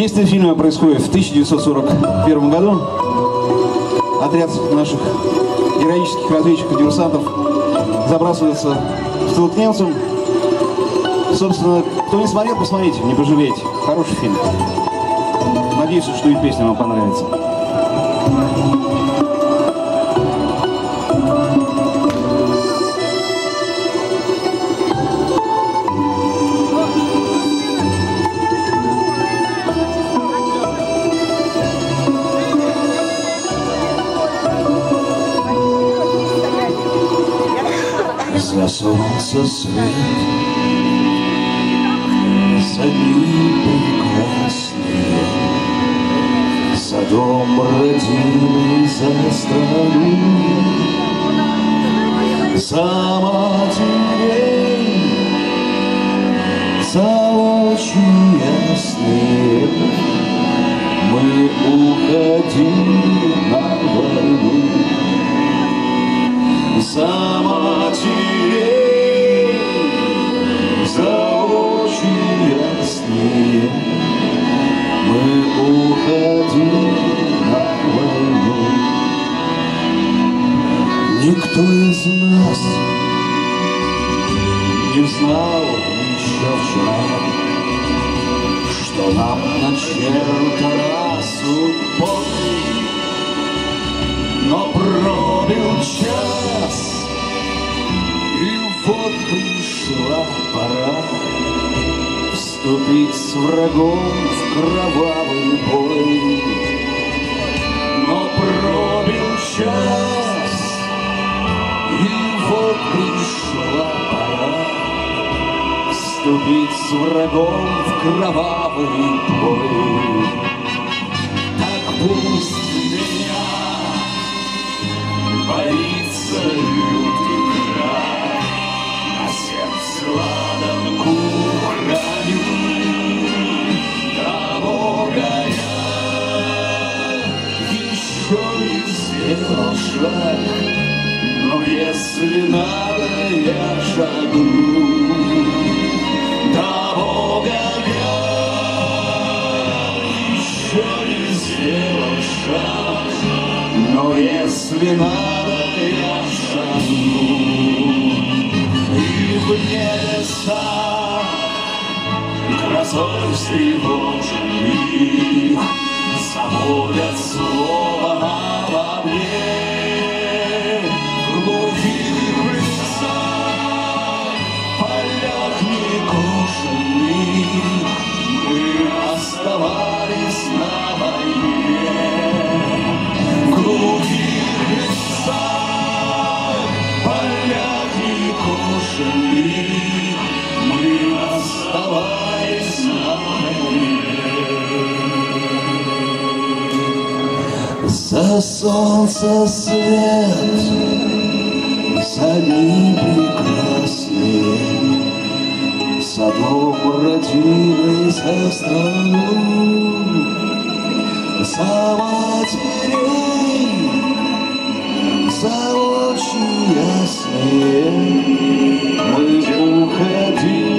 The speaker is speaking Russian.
Действие фильма происходит в 1941 году. Отряд наших героических разведчиков-диверсантов забрасывается в тыл к немцам. Собственно, кто не смотрел, посмотрите, не пожалеете. Хороший фильм. Надеюсь, что и песня вам понравится. За солнце свет, за дни прекрасные, за дом родимый, за страну, за матерей, за очи ясные мы уходим на войну. За матерей, за очи ясные мы уходим на войну. Никто из нас не знал еще вчера, что нам начертана судьбой. Но пробил час, и вот пришла пора вступить с врагом в кровавый бой. Но пробил час, и вот пришла пора вступить с врагом в кровавый бой. Так пусть боится лютый край, на сердце ладанку храню. До Бога я еще не сделал шаг, но если надо, я шагну. До Бога я еще не сделал шаг, но если надо, я шагну. И в небеса грозой встревоженных заводят слово обо мне. В глухих лесах, полях некошенных мы оставались на войне. В глухих лесах, полях некошенных мы оставались на войне. За солнце свет, за дни прекрасные, за дом родимый, за страну, за матерей, за очи ясные мы уходим.